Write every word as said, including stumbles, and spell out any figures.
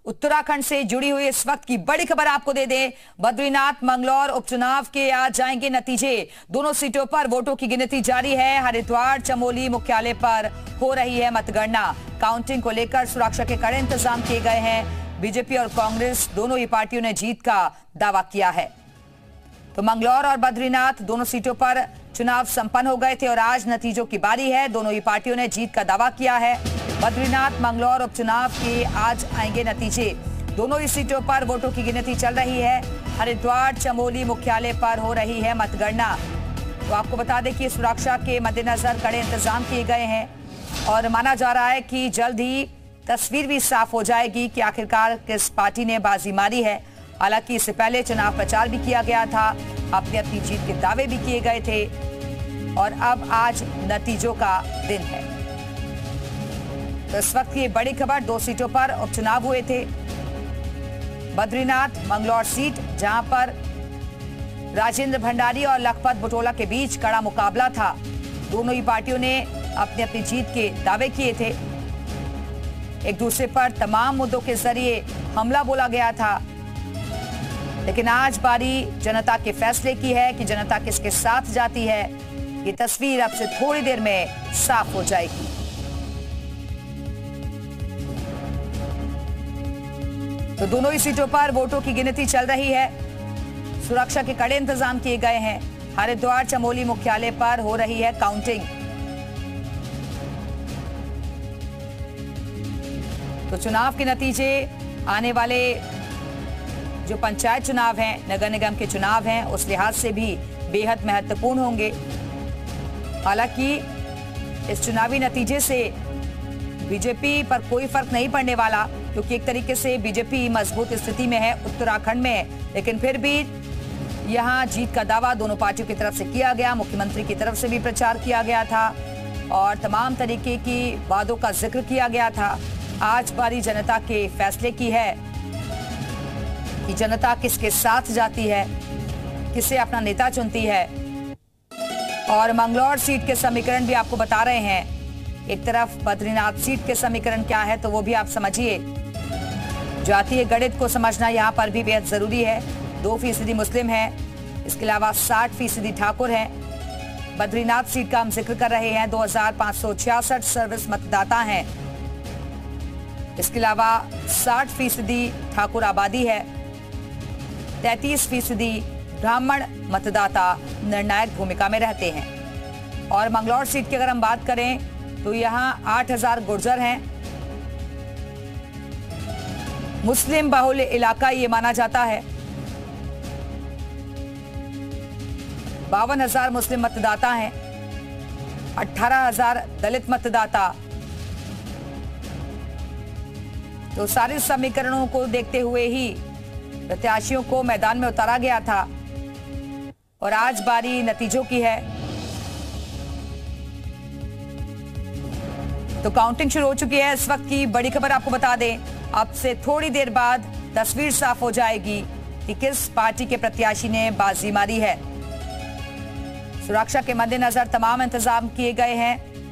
उत्तराखंड से जुड़ी हुई इस वक्त की बड़ी खबर आपको दे दें। बद्रीनाथ मंगलौर उपचुनाव के आज जाएंगे नतीजे। दोनों सीटों पर वोटों की गिनती जारी है। हरिद्वार चमोली मुख्यालय पर हो रही है मतगणना। काउंटिंग को लेकर सुरक्षा के कड़े इंतजाम किए गए हैं। बीजेपी और कांग्रेस दोनों ही पार्टियों ने जीत का दावा किया है। तो मंगलौर और बद्रीनाथ दोनों सीटों पर चुनाव संपन्न हो गए थे और आज नतीजों की बारी है। दोनों ही पार्टियों ने जीत का दावा किया है। बद्रीनाथ मंगलौर उपचुनाव के आज आएंगे नतीजे। दोनों ही सीटों पर वोटों की गिनती चल रही है। हरिद्वार चमोली मुख्यालय पर हो रही है मतगणना। तो आपको बता दें कि सुरक्षा के मद्देनजर कड़े इंतजाम किए गए हैं और माना जा रहा है कि जल्द ही तस्वीर भी साफ हो जाएगी कि आखिरकार किस पार्टी ने बाजी मारी है। हालांकि इससे पहले चुनाव प्रचार भी किया गया था, अपनी अपनी जीत के दावे भी किए गए थे और अब आज नतीजों का दिन है। तो इस वक्त की बड़ी खबर, दो सीटों पर उपचुनाव हुए थे। बद्रीनाथ मंगलौर सीट, जहां पर राजेंद्र भंडारी और लखपत बुटोला के बीच कड़ा मुकाबला था। दोनों ही पार्टियों ने अपनी अपनी जीत के दावे किए थे। एक दूसरे पर तमाम मुद्दों के जरिए हमला बोला गया था, लेकिन आज बारी जनता के फैसले की है कि जनता किसके साथ जाती है। ये तस्वीर अब से थोड़ी देर में साफ हो जाएगी। तो दोनों ही सीटों पर वोटों की गिनती चल रही है। सुरक्षा के कड़े इंतजाम किए गए हैं। हरिद्वार चमोली मुख्यालय पर हो रही है काउंटिंग। तो चुनाव के नतीजे आने वाले जो पंचायत चुनाव हैं, नगर निगम के चुनाव हैं, उस लिहाज से भी बेहद महत्वपूर्ण होंगे। हालांकि इस चुनावी नतीजे से बीजेपी पर कोई फर्क नहीं पड़ने वाला, क्योंकि एक तरीके से बीजेपी मजबूत स्थिति में है उत्तराखंड में। लेकिन फिर भी यहां जीत का दावा दोनों पार्टियों की तरफ से किया गया। मुख्यमंत्री की तरफ से भी प्रचार किया गया था और तमाम तरीके की वादों का जिक्र किया गया था। आज बारी जनता के फैसले की है कि जनता किसके साथ जाती है, किसे अपना नेता चुनती है। और मंगलौर सीट के समीकरण भी आपको बता रहे हैं। एक तरफ बद्रीनाथ सीट के समीकरण क्या है तो वो भी आप समझिए। जातीय गणित को समझना यहाँ पर भी बेहद जरूरी है। दो फीसदी मुस्लिम है, इसके अलावा साठ फीसदी ठाकुर हैं। बद्रीनाथ सीट का हम जिक्र कर रहे हैं। दो हजार पाँच सौ छियासठ सर्विस मतदाता हैं। इसके अलावा साठ फीसदी ठाकुर आबादी है। तैतीस फीसदी ब्राह्मण मतदाता निर्णायक भूमिका में रहते हैं। और मंगलौर सीट की अगर हम बात करें तो यहाँ आठ हजार गुर्जर हैं। मुस्लिम बहुल इलाका ये माना जाता है। बावन हजार मुस्लिम मतदाता हैं, अठारह हजार दलित मतदाता। तो सारे समीकरणों को देखते हुए ही प्रत्याशियों को मैदान में उतारा गया था और आज बारी नतीजों की है। तो काउंटिंग शुरू हो चुकी है। इस वक्त की बड़ी खबर आपको बता दें, अब से थोड़ी देर बाद तस्वीर साफ हो जाएगी कि किस पार्टी के प्रत्याशी ने बाजी मारी है। सुरक्षा के मद्देनजर तमाम इंतजाम किए गए हैं।